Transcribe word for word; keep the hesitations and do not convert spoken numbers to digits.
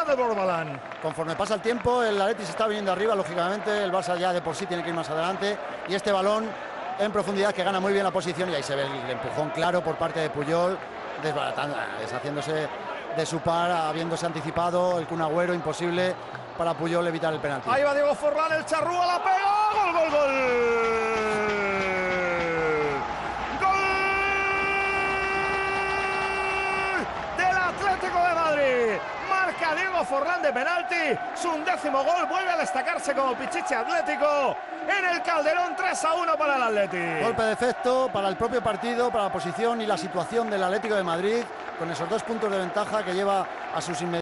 Fernández Borbalán. Conforme pasa el tiempo, el Atleti se está viniendo arriba, lógicamente, el Barça ya de por sí tiene que ir más adelante, y este balón en profundidad que gana muy bien la posición, y ahí se ve el empujón claro por parte de Puyol, desbaratando, deshaciéndose de su par, habiéndose anticipado, el Kun Agüero, imposible para Puyol evitar el penalti. Ahí va Diego Forlán, el charrúa la pega, gol, gol, gol. Gol del Atlético de Madrid. Marca Diego Forlán de penalti, su undécimo gol, vuelve a destacarse como Pichichi Atlético en el Calderón. Tres a uno para el Atleti. Golpe de efecto para el propio partido, para la posición y la situación del Atlético de Madrid, con esos dos puntos de ventaja que lleva a sus inmediatos.